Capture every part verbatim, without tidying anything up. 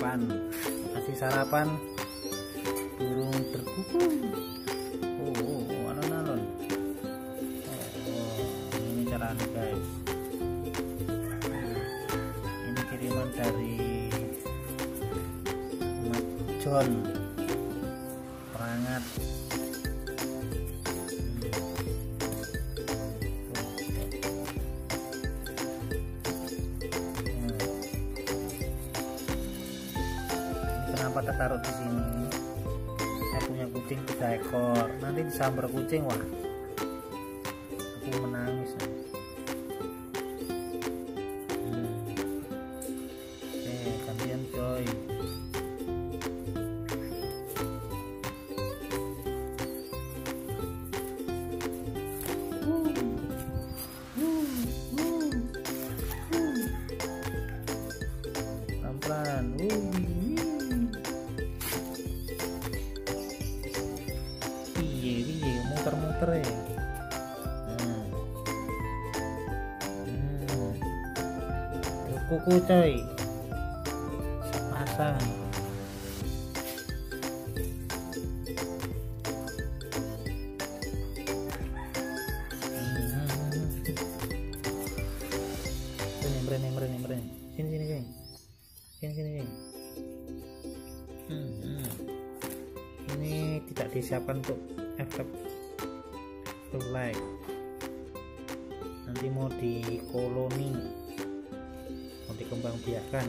sarapan. Kasih sarapan burung terkuku. Oh, oh, oh alon-alon. Oh, ini caranya guys. Ini kiriman dari Mas John Perangat. Kenapa tertaruh di sini? Saya punya kucing tiga ekor. Nanti disambar kucing, wah, aku menangis. Hmm. Oke, gantian coy. Pelan-pelan. Muter-muter ya. Hmm. Hmm. Kuku coy, sepasang. Hmm. Berani, berani, berani. Sini, sini, sini, sini, sini, sini. Hmm. Hmm. Ini tidak disiapkan untuk efek like, nanti mau di koloni, mau dikembang biakan.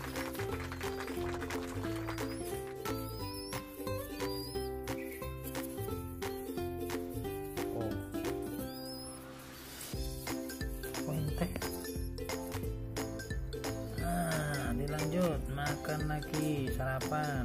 Oh, poin teh. Nah, dilanjut makan lagi sarapan.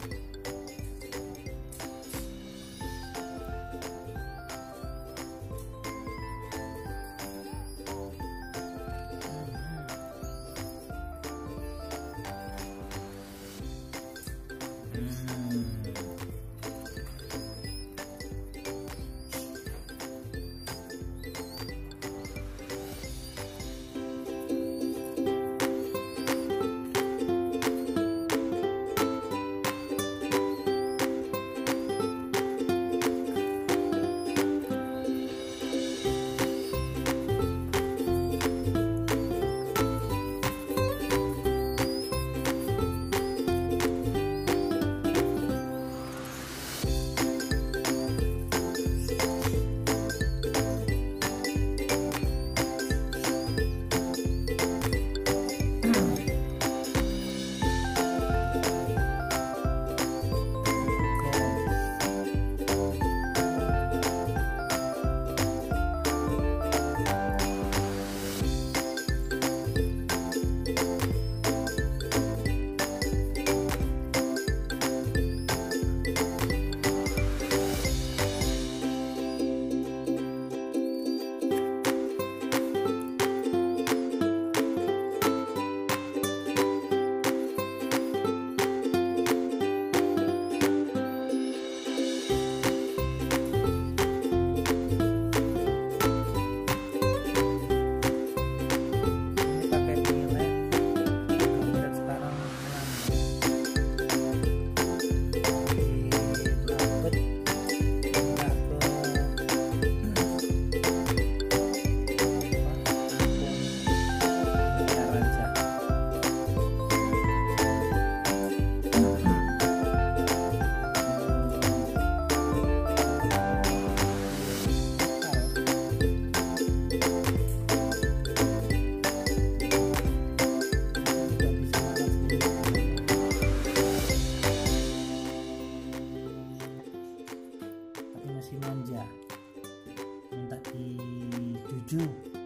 Juju.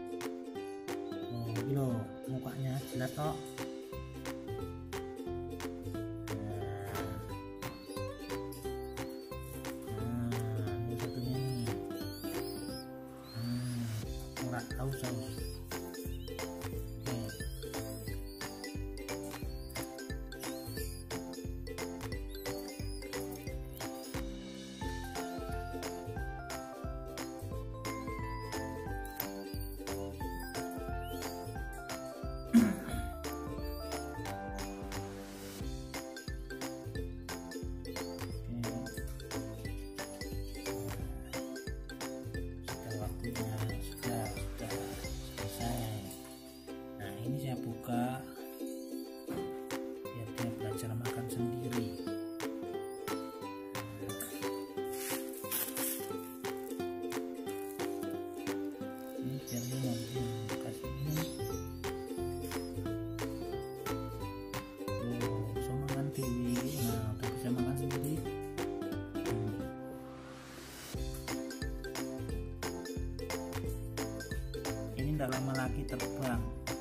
Oh, ini loh mukanya jelas kok. Nah, nah, ini satunya nih. Hmm, nggak tahu saus. tidak lama lagi terbang.